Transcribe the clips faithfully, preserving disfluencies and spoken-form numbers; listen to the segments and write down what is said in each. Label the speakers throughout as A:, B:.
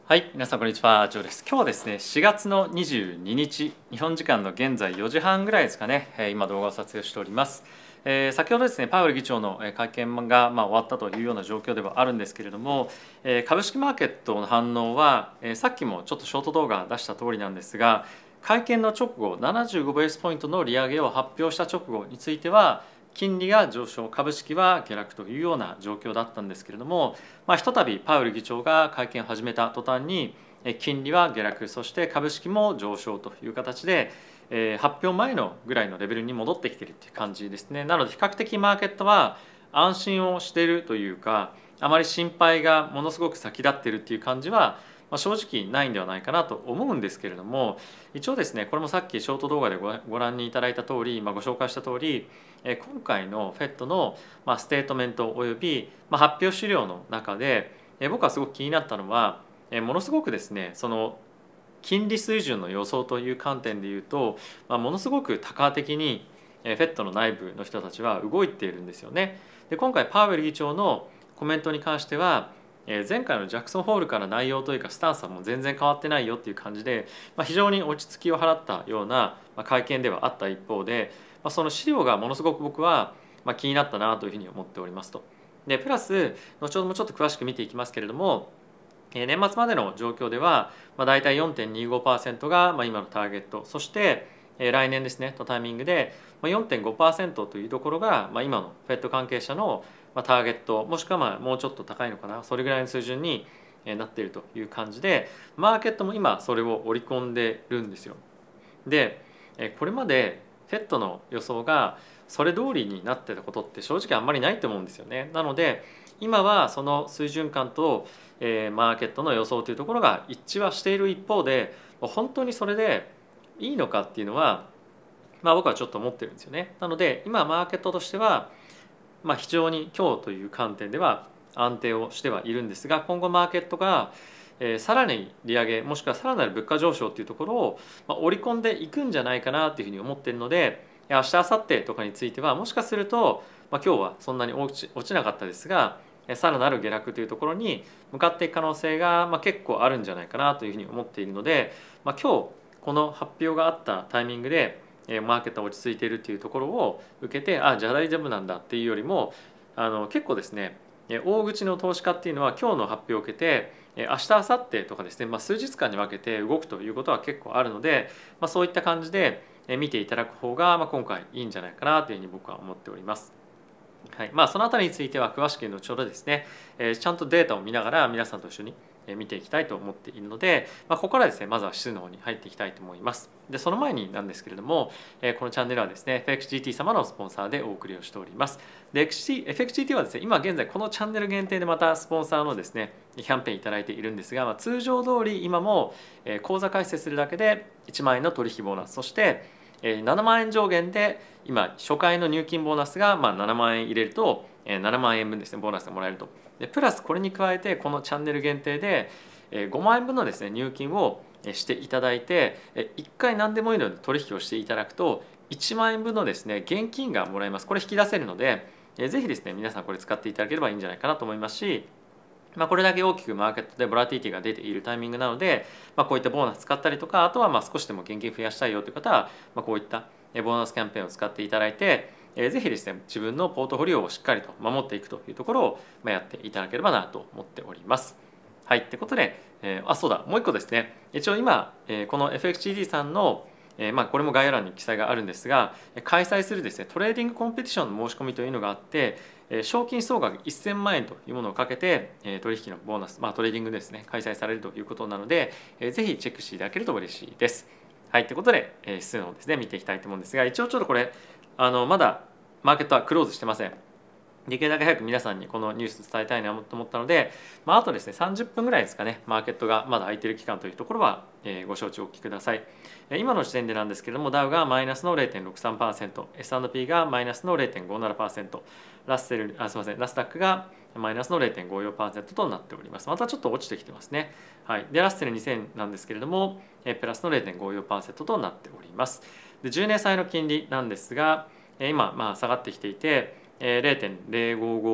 A: はい、皆さんこんにちは、ジョーです。今日はですね、しがつのにじゅうににち、日本時間の現在よじはんぐらいですかね、今動画を撮影しております。えー、先ほどですね、パウエル議長の会見がまあ終わったというような状況ではあるんですけれども、えー、株式マーケットの反応は、えー、さっきもちょっとショート動画出した通りなんですが、会見の直後、ななじゅうごベースポイントの利上げを発表した直後については、金利が上昇、株式は下落というような状況だったんですけれども、まあ、ひとたびパウエル議長が会見を始めた途端に金利は下落、そして株式も上昇という形で、えー、発表前のぐらいのレベルに戻ってきているという感じですね。なので比較的マーケットは安心をしているというか、あまり心配がものすごく先立っているという感じはまあ正直ないんではないかなと思うんですけれども、一応ですね、これもさっきショート動画でご覧いただいた通り、まあ、ご紹介した通り、今回の フェット のステートメントおよび発表資料の中で、僕はすごく気になったのは、ものすごくですね、その金利水準の予想という観点でいうと、まあ、ものすごく多角的に フェット の内部の人たちは動いているんですよね。で、今回パウエル議長のコメントに関しては、前回のジャクソンホールから内容というかスタンスはもう全然変わってないよっていう感じで、まあ、非常に落ち着きを払ったような会見ではあった一方で、まあ、その資料がものすごく僕は気になったなというふうに思っておりますと。でプラス後ほどもちょっと詳しく見ていきますけれども、年末までの状況では、まあ、大体 よんてんにごパーセント が今のターゲット、そして来年ですねのタイミングで よんてんごパーセント というところが今の フェット 関係者のターゲット、もしくはまあもうちょっと高いのかな、それぐらいの水準になっているという感じで、マーケットも今それを織り込んでるんですよ。でこれまで フェット の予想がそれ通りになってたことって正直あんまりないと思うんですよね。なので今はその水準感とえー、マーケットの予想というところが一致はしている一方で、本当にそれでいいのかっていうのは、まあ、僕はちょっと思ってるんですよね。なので今マーケットとしては、まあ、非常に今日という観点では安定をしてはいるんですが、今後マーケットがえー、さらに利上げもしくはさらなる物価上昇というところを、まあ、織り込んでいくんじゃないかなというふうに思っているので、明日明後日とかについてはもしかすると、まあ、今日はそんなに落ち、落ちなかったですが、さらなる下落というところに向かっていく可能性がまあ結構あるんじゃないかなというふうに思っているので、まあ、今日この発表があったタイミングでマーケットが落ち着いているというところを受けて、あじゃあ大丈夫なんだっていうよりも、あの結構ですね、大口の投資家っていうのは今日の発表を受けて明日明後日とかですね、まあ、数日間に分けて動くということは結構あるので、まあ、そういった感じで見ていただく方がまあ今回いいんじゃないかなというふうに僕は思っております。はいまあ、そのあたりについては詳しく後ほどですね、えー、ちゃんとデータを見ながら皆さんと一緒に見ていきたいと思っているので、まあ、ここからですねまずは指数の方に入っていきたいと思います。でその前になんですけれども、えー、このチャンネルはですね エフエックスジーティー 様のスポンサーでお送りをしております。で エフエックスジーティー はですね今現在このチャンネル限定でまたスポンサーのですねキャンペーンいただいているんですが、まあ、通常通り今も口座開設するだけでいちまんえんの取引ボーナス、そしてななまんえん上限で今初回の入金ボーナスがまあななまんえん入れるとななまんえんぶんですねボーナスがもらえると。でプラスこれに加えてこのチャンネル限定でごまんえんぶんのですね入金をしていただいて、いっかい何でもいいので取引をしていただくといちまんえんぶんのですね現金がもらえます。これ引き出せるのでぜひですね皆さんこれ使っていただければいいんじゃないかなと思いますし、まあ、これだけ大きくマーケットでボラティティが出ているタイミングなので、まあ、こういったボーナス使ったりとか、あとはまあ少しでも現金増やしたいよという方は、まあ、こういったボーナスキャンペーンを使っていただいて、ぜひですね自分のポートフォリオをしっかりと守っていくというところをやっていただければなと思っております。はい、ってことで、えー、あそうだもう一個ですね、一応今、えー、この エフエックスジーティー さんのえーまあ、これも概要欄に記載があるんですが、開催するですねトレーディングコンペティションの申し込みというのがあって、賞金総額せんまんえんというものをかけて取引のボーナス、まあ、トレーディングですね開催されるということなので、ぜひチェックしていただけると嬉しいです。はい、ということで指数の方ですね見ていきたいと思うんですが、一応ちょっとこれあのまだマーケットはクローズしてません。できるだけ早く皆さんにこのニュース伝えたいなと思ったので、まあ、あとですねさんじゅっぷんぐらいですかね、マーケットがまだ空いている期間というところはご承知おきください。今の時点でなんですけれども、ダウがマイナスの ゼロてんろくさんパーセント、エスアンドピー がマイナスの ゼロてんごななパーセント、ラッセルあすみませんナスダックがマイナスの ゼロてんごよんパーセント となっております。またちょっと落ちてきてますね。はい、でラッセルにせんなんですけれどもプラスの ゼロてんごよんパーセント となっております。でじゅうねん債の金利なんですが今まあ下がってきていてゼロてんゼロごご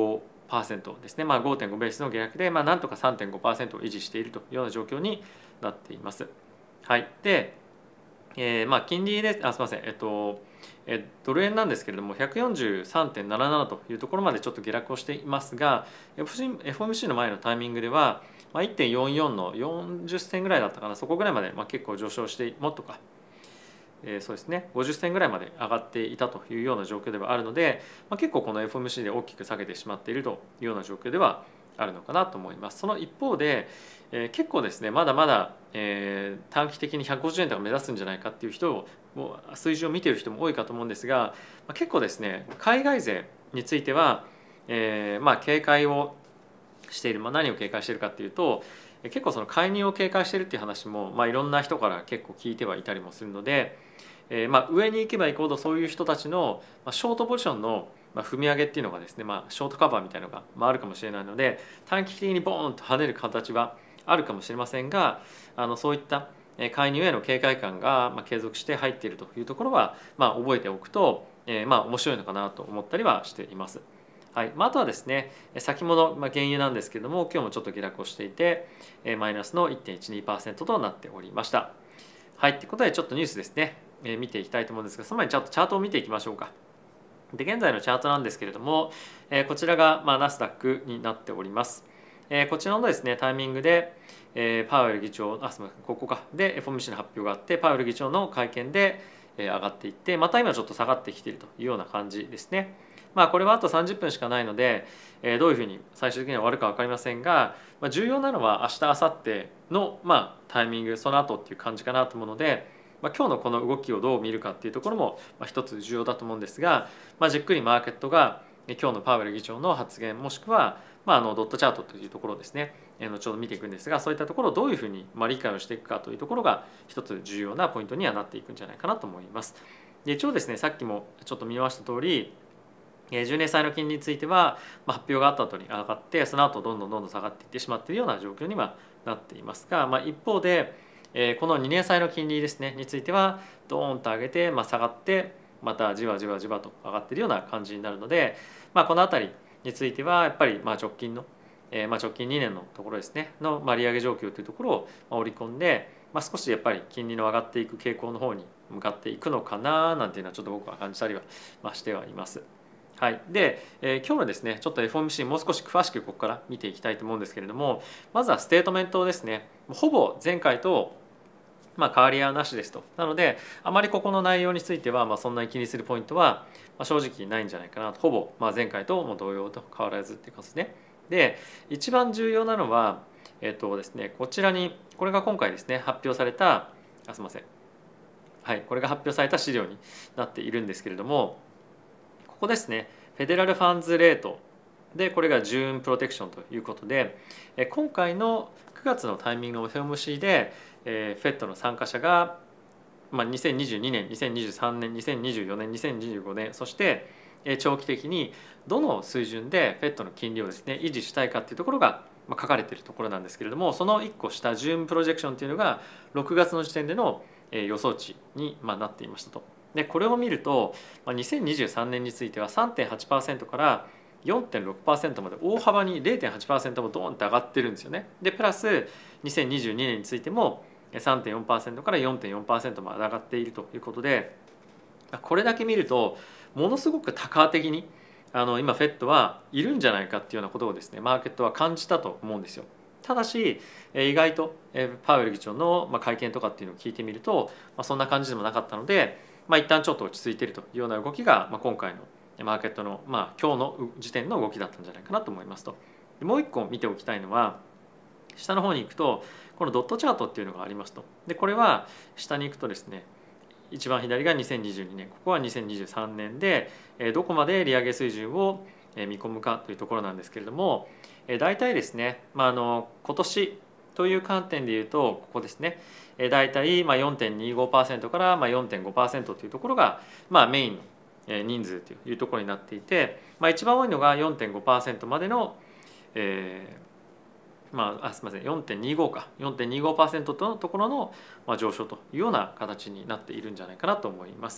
A: パーセントですね、まあ、ごてんご ベースの下落で、まあ、なんとか さんてんごパーセント を維持しているというような状況になっています。はい、で、えー、まあ金利で、あ、すみません、えっと、えドル円なんですけれども ひゃくよんじゅうさんてんななな というところまでちょっと下落をしていますが、 エフオーエムシー の前のタイミングでは、まあ、いってんよんよん のよんじゅっ銭ぐらいだったかな、そこぐらいまで、まあ、結構上昇して、もっとか、えー、そうですね、ごじゅっ銭ぐらいまで上がっていたというような状況ではあるので、まあ、結構この エフオーエムシー で大きく下げてしまっているというような状況ではあるのかなと思います。その一方で、えー、結構ですね、まだまだ、えー、短期的にひゃくごじゅうえんとか目指すんじゃないかっていう人をもう数字を見ている人も多いかと思うんですが、まあ、結構ですね、海外勢については、えー、まあ警戒をしている、まあ、何を警戒しているかっていうと、結構その介入を警戒しているっていう話も、まあ、いろんな人から結構聞いてはいたりもするので、えー、まあ上に行けば行くほどそういう人たちのショートポジションの踏み上げっていうのがですね、まあ、ショートカバーみたいなのがあるかもしれないので、短期的にボーンと跳ねる形はあるかもしれませんが、あのそういった介入への警戒感が継続して入っているというところは、まあ、覚えておくと、えー、まあ面白いのかなと思ったりはしています。はい、まあ、あとはですね、先物、まあ、原油なんですけれども、今日もちょっと下落をしていて、マイナスの いってんいちにパーセント となっておりました。はい、ということでちょっとニュースですね、えー、見ていきたいと思うんですが、その前にちょっとチャートを見ていきましょうか。で、現在のチャートなんですけれども、えー、こちらが、まあ、ナスダックになっております。えー、こちらのですね、タイミングで、えー、パウエル議長、あ、すみません、ここか、で エフオーエムシー の発表があって、パウエル議長の会見で上がっていって、また今ちょっと下がってきているというような感じですね。まあ、これはあとさんじゅっぷんしかないので、えー、どういうふうに最終的には終わるか分かりませんが、まあ、重要なのは明日明後日の、まあ、タイミング、その後っていう感じかなと思うので、まあ、今日のこの動きをどう見るかっていうところも、まあ、一つ重要だと思うんですが、まあ、じっくりマーケットが今日のパウエル議長の発言もしくは、まあ、あのドットチャートというところをですね、後ほど見ていくんですが、そういったところをどういうふうに理解をしていくかというところが一つ重要なポイントにはなっていくんじゃないかなと思います。で、一応ですね、さっきもちょっと見ました通り、じゅうねん債の金利については発表があった後に上がって、その後どんどんどんどん下がっていってしまっているような状況にはなっていますが、まあ、一方でこのにねん債の金利ですねについてはドーンと上げて、まあ、下がってまたじわじわじわと上がっているような感じになるので、まあ、この辺りについてはやっぱりまあ直近の、えー、まあ直近にねんのところですねの利上げ状況というところを織り込んで、まあ、少しやっぱり金利の上がっていく傾向の方に向かっていくのかななんていうのはちょっと僕は感じたりはしてはいます。はい、で、えー、今日のですねちょっと エフオーエムシー もう少し詳しくここから見ていきたいと思うんですけれども、まずはステートメントですね。ほぼ前回とまあ変わりはなしですと。なのであまりここの内容についてはまあそんなに気にするポイントは正直ないんじゃないかなと。ほぼまあ前回とも同様と変わらずっていう感じですね。で、一番重要なのはえっとですねこちらに、これが今回ですね発表された、あ、すみません、はい、これが発表された資料になっているんですけれども、ここですね、フェデラルファンズレートで、これがジューンプロテクションということで、今回のくがつのタイミングの エフオーエムシー で フェットの参加者が、まあ、にせんにじゅうにねん、にせんにじゅうさんねん、にせんにじゅうよねん、にせんにじゅうごねん、そして長期的にどの水準で フェットの金利をですね維持したいかっていうところが書かれているところなんですけれども、そのいっこ下ジューンプロジェクションというのがろくがつの時点での予想値になっていましたと。でこれを見るとにせんにじゅうさんねんについては さんてんはちパーセント から よんてんろくパーセント まで大幅に れいてんはちパーセント もドーンと上がってるんですよね。でプラスにせんにじゅうにねんについても さんてんよんパーセント から よんてんよんパーセント まで上がっているということで、これだけ見るとものすごく多角的にあの今 フェット はいるんじゃないかっていうようなことをですねマーケットは感じたと思うんですよ。ただし意外とパウエル議長の会見とかっていうのを聞いてみるとそんな感じでもなかったので、まあ、一旦ちょっと落ち着いているというような動きが今回のマーケットの、まあ、今日の時点の動きだったんじゃないかなと思いますと。もう一個見ておきたいのは、下の方に行くとこのドットチャートっていうのがありますと。でこれは下に行くとですね、一番左がにせんにじゅうにねん、ここはにせんにじゅうさんねんでどこまで利上げ水準を見込むかというところなんですけれども、大体ですね、まあ、あの今年という観点でいうとここですね、大体 よんてんにじゅうごパーセント から よんてんごパーセント というところが、まあ、メインの人数というところになっていて、まあ、一番多いのが よんてんごパーセント までの、えーまあ、あすみません よんてんにじゅうご か よんてんにじゅうごパーセント のところの上昇というような形になっているんじゃないかなと思います。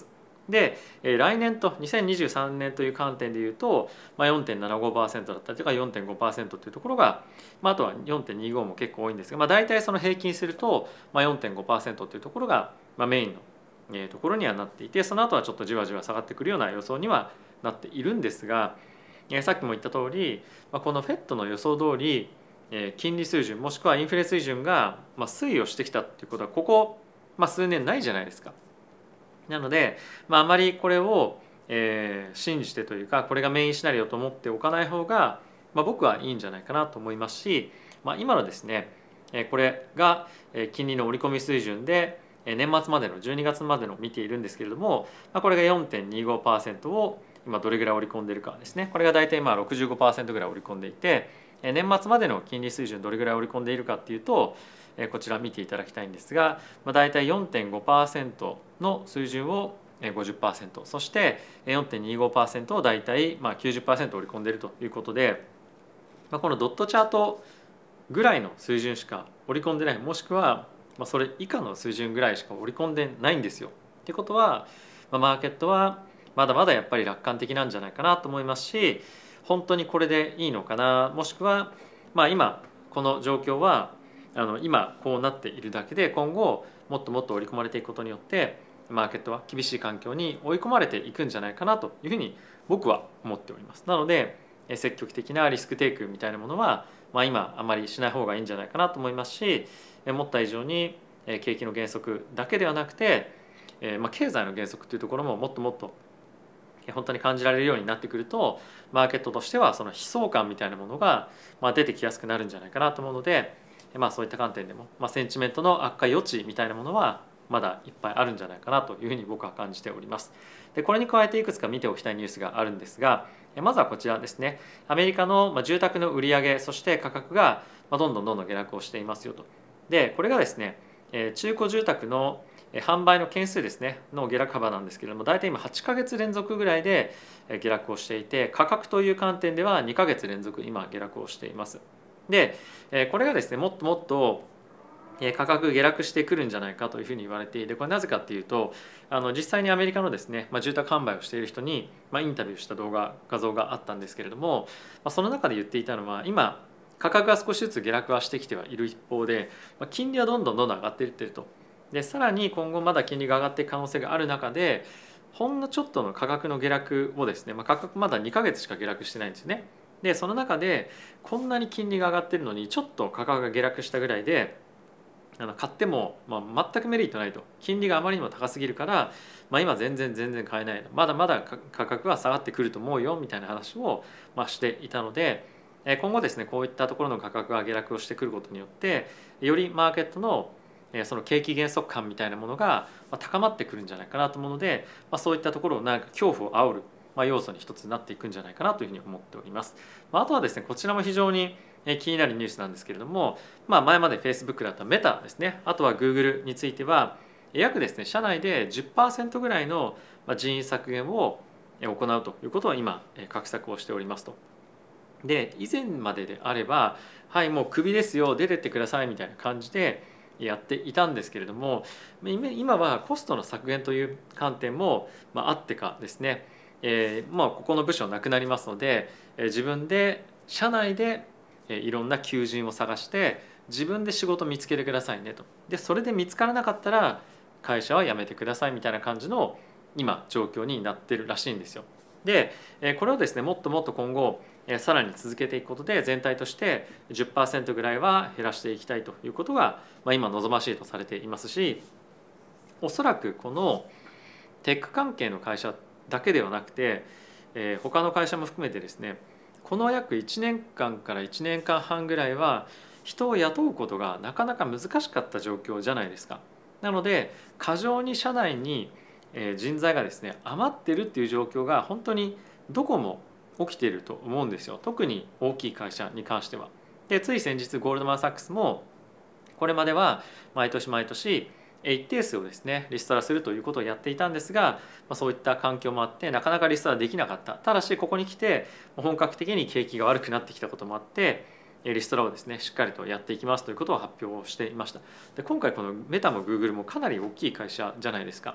A: で、えー、来年とにせんにじゅうさんねんという観点でいうと、まあ、よんてんななごパーセント だったりとか よんてんごパーセント というところが、まあ、あとは よんてんにじゅうご も結構多いんですが、まあ、大体その平均すると、まあ、よんてんごパーセント というところが、まあ、メインのところにはなっていて、その後はちょっとじわじわ下がってくるような予想にはなっているんですが、えー、さっきも言った通り、まあ、この フェット の予想通り、えー、金利水準もしくはインフレ水準が、まあ、推移をしてきたっていうことはここ、まあ、数年ないじゃないですか。なので、まあ、あまりこれを、えー、信じてというかこれがメインシナリオと思っておかない方が、まあ、僕はいいんじゃないかなと思いますし、まあ、今のですねこれが金利の織り込み水準で年末までのじゅうにがつまでの見ているんですけれども、まあ、これが よんてんにじゅうごパーセント を今どれぐらい織り込んでいるかですね。これが大体まあ ろくじゅうごパーセント ぐらい織り込んでいて、年末までの金利水準どれぐらい織り込んでいるかっていうと、こちら見ていただきたいんですが、まあ、大体 よんてんごパーセント の水準を ごじゅっパーセント、そして よんてんにじゅうごパーセント を大体まあ きゅうじゅっパーセント 織り込んでいるということで、まあ、このドットチャートぐらいの水準しか織り込んでない、もしくはまあそれ以下の水準ぐらいしか織り込んでないんですよ。ってことは、まあ、マーケットはまだまだやっぱり楽観的なんじゃないかなと思いますし、本当にこれでいいのかな、もしくはまあ今この状況はあの今こうなっているだけで、今後もっともっと織り込まれていくことによってマーケットは厳しい環境に追い込まれていくんじゃないかなというふうに僕は思っております。なので積極的なリスクテイクみたいなものは、まあ、今あまりしない方がいいんじゃないかなと思いますし、思った以上に景気の減速だけではなくて、まあ、経済の減速というところももっともっと本当に感じられるようになってくると、マーケットとしてはその悲壮感みたいなものが出てきやすくなるんじゃないかなと思うので、まあ、そういった観点でも、まあ、センチメントの悪化余地みたいなものはまだいっぱいあるんじゃないかなというふうに僕は感じております。でこれに加えていくつか見ておきたいニュースがあるんですが、まずはこちらですね。アメリカの住宅の売り上げ、そして価格がどんどんどんどん下落をしていますよと。でこれがですね、中古住宅の販売の件数ですねの下落幅なんですけれども、大体今はちかげつ連続ぐらいで下落をしていて、価格という観点ではにかげつ連続今下落をしています。でこれがですねもっともっと価格下落してくるんじゃないかというふうに言われていて、これなぜかっていうと、あの実際にアメリカのですね、まあ、住宅販売をしている人に、まあ、インタビューした動画画像があったんですけれども、まあ、その中で言っていたのは、今価格が少しずつ下落はしてきてはいる一方で、まあ、金利はどんどんどんどん上がっていってると。でさらに今後まだ金利が上がっていく可能性がある中で、ほんのちょっとの価格の下落をですね、まあ、価格まだにかげつしか下落してないんですよね。でその中でこんなに金利が上がってるのにちょっと価格が下落したぐらいであの買っても、まあ、全くメリットないと。金利があまりにも高すぎるから、まあ、今全然全然買えない、まだまだ価格は下がってくると思うよみたいな話を、まあ、していたので、今後ですねこういったところの価格が下落をしてくることによって、よりマーケットのその景気減速感みたいなものが高まってくるんじゃないかなと思うので、まあ、そういったところをなんか恐怖を煽る、まあ、要素に一つになっていくんじゃないかなというふうに思っております。まあ、あとはですねこちらも非常に気になるニュースなんですけれども、まあ、前まで Facebook だったメタですね、あとは Google については約ですね社内で じゅっパーセント ぐらいの人員削減を行うということを今画策をしておりますと。で以前までであれば、はいもうクビですよ出てってくださいみたいな感じでやっていたんですけれども、今はコストの削減という観点もあってかですね、えー、まあここの部署なくなりますので、自分で社内でいろんな求人を探して自分で仕事見つけてくださいねと。でそれで見つからなかったら会社は辞めてくださいみたいな感じの今状況になってるらしいんですよ。でこれをですねもっともっと今後さらに続けていくことで、全体として じゅっパーセント ぐらいは減らしていきたいということが、まあ、今望ましいとされていますし、おそらくこのテック関係の会社だけではなくて、えー、他の会社も含めてですね、この約いちねんかんからいちねんかんはんぐらいは人を雇うことがなかなか難しかった状況じゃないですか。なので過剰に社内に人材がですね余ってるっていう状況が本当にどこも起きていると思うんですよ。特に大きい会社に関しては。でつい先日ゴールドマン・サックスもこれまでは毎年毎年一定数をですねリストラするということをやっていたんですが、そういった環境もあってなかなかリストラできなかった。ただしここに来て本格的に景気が悪くなってきたこともあってリストラをですねしっかりとやっていきますということを発表をしていました。で今回このメタもグーグルもかなり大きい会社じゃないですか。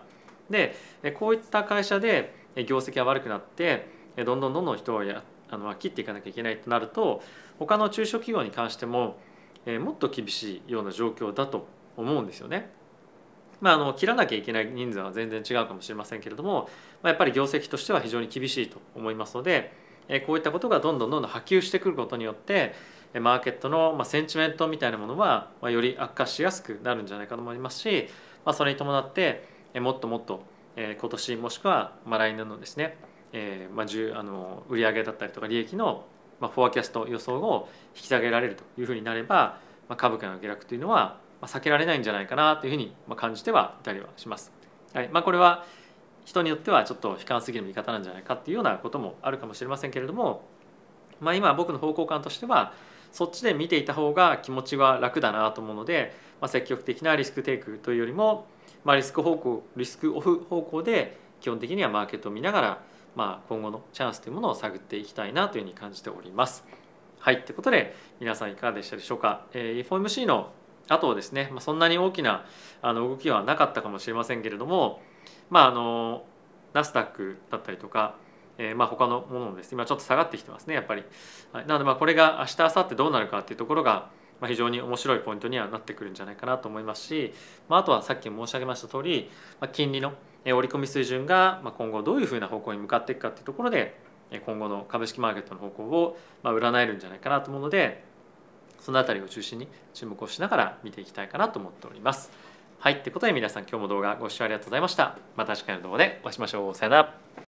A: でこういった会社で業績が悪くなってどんどんどんどん人をやあの切っていかなきゃいけないとなると、他の中小企業に関してももっと厳しいような状況だと思うんですよね。まあ、あの切らなきゃいけない人数は全然違うかもしれませんけれども、まあ、やっぱり業績としては非常に厳しいと思いますので、こういったことがどんどんどんどん波及してくることによってマーケットのセンチメントみたいなものはより悪化しやすくなるんじゃないかと思いますし、まあ、それに伴ってもっともっと今年もしくは来年のですね、えーまあ、あの売上だったりとか利益のフォアキャスト予想を引き下げられるというふうになれば、まあ、株価の下落というのは避けられないんじゃないかなというふうに感じてはいたりはします。はい、まあ、これは人によってはちょっと悲観すぎる見方なんじゃないかっていうようなこともあるかもしれませんけれども、まあ、今僕の方向感としてはそっちで見ていた方が気持ちは楽だなと思うので、まあ、積極的なリスクテイクというよりも、まあ、リスク方向リスクオフ方向で基本的にはマーケットを見ながら、まあ、今後のチャンスというものを探っていきたいなというふうに感じております。はい、ということで皆さんいかがでしたでしょうか。えー、エフオーエムシー の後はですね、まあ、そんなに大きなあの動きはなかったかもしれませんけれども、まああのナスダックだったりとか、えー、まあ他のものもですね今ちょっと下がってきてますねやっぱり。はい、なのでまあこれが明日明後日どうなるかっていうところがまあ非常に面白いポイントにはなってくるんじゃないかなと思いますし、まあ、あとはさっき申し上げました通り、まあ、金利の織り込み水準が今後どういうふうな方向に向かっていくかっていうところで今後の株式マーケットの方向をまあ占えるんじゃないかなと思うので、そのあたりを中心に注目をしながら見ていきたいかなと思っております。はい、ということで皆さん今日も動画ご視聴ありがとうございました。また次回の動画でお会いしましょう。さよなら。